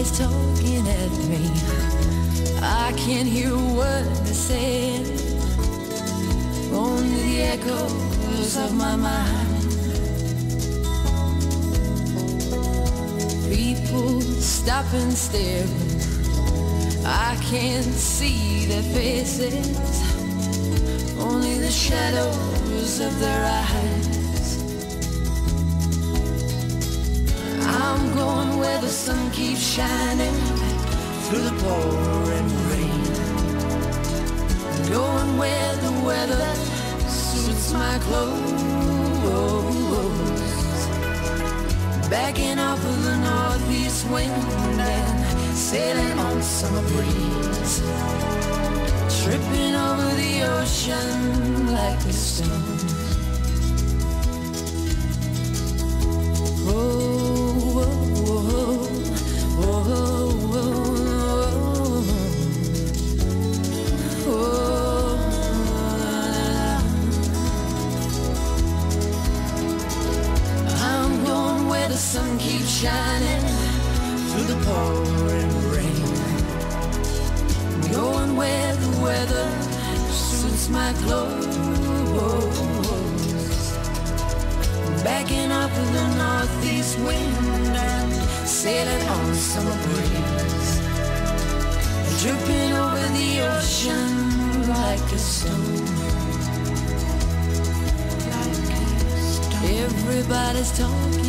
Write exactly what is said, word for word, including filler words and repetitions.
Everybody's talking at me. I can't hear a word they're saying. Only the echoes of my mind. People stop and stare. I can't see their faces. Only the shadows of their eyes. I'm going where the sun keeps shining through the pouring rain. Going where the weather suits my clothes. Backing off of the northeast wind and sailing on summer breeze. Tripping over the ocean like a stone. Oh. The sun keeps shining through the pouring rain. Going where the weather suits my clothes. Backing up with the northeast wind and sailing on summer breeze. Dripping over the ocean like a stone. Like a stone. Everybody's talking